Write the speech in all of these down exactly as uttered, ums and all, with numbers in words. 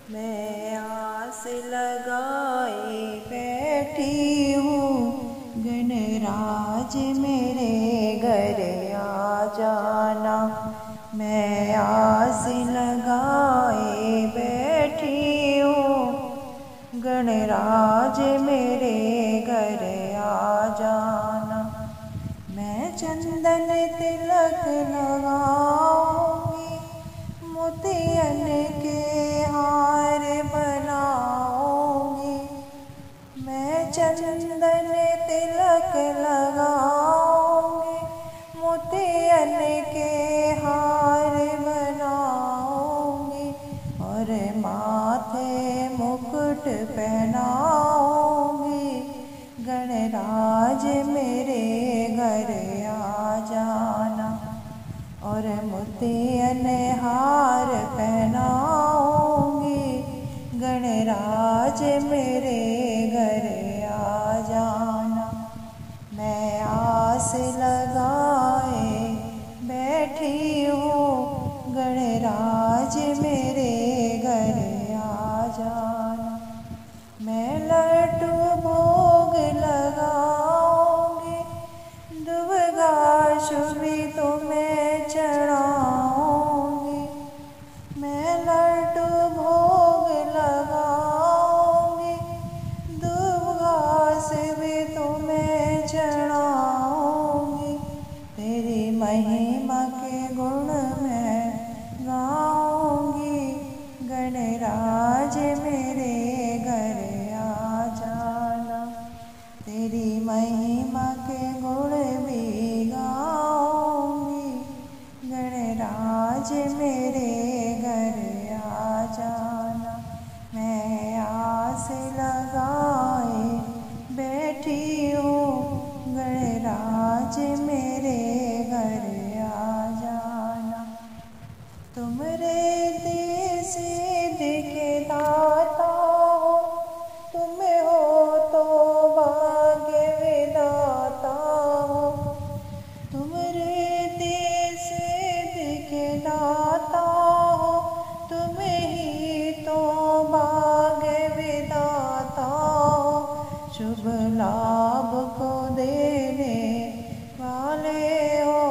मैं आस लगाए बैठी हूँ, गणराज मेरे घर आ जाना। मैं आस लगाए बैठी हूँ, गणराज मेरे घर आ जाना। मैं चंदन तिलक लगाऊंगी, मोतियन के हार बनाऊंगी। मैं चंदन तिलक लगाऊंगी, मोतियन के हार बनाऊंगी। और माथे मुकुट पहनाऊंगी, गणराज मेरे घर आ जाना। और मोतियन हार पहनाऊंगी, गणराज मेरे घर आ जाना। मैं आस लगाए बैठी हूँ, गणराज मेरे घर आ जाना। मैं लड्डू भोग लगाऊंगी, दुबगा शुभी तुम्हें चढ़ाऊंगी। मैं लड्डू भोग लगाऊंगी, दुबगा शुभी तुम्हें चढ़ाऊंगी। तेरी महिमा के गुण मैं गाऊंगी, गणराज मेरे घर आ जाना। तेरी महिमा के गुण भी गाऊंगी, गणराज मेरे घर आ जाना। मैं आस लगाए बैठी हूँ, गणराज मेरे घर आ जाना। तुम रिद्धि सिद्धि के दाता हो, तुम हो तो भाग्य विधाता हो। तुम रिद्धि सिद्धि के दाता हो, तुम ही तो भाग्य विधाता हो। शुभ लाभ को देने वाले हो,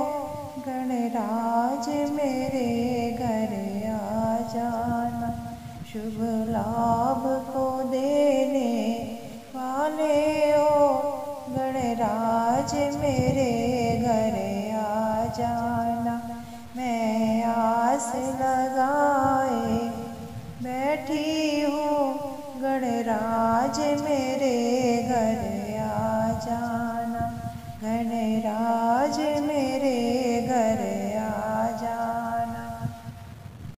गणराज मेरे घर आ जाना। शुभ लाभ को देने वाले हो, गणराज मेरे घर आ जाना। मैं आस लगाए बैठी हूँ, गणराज मेरे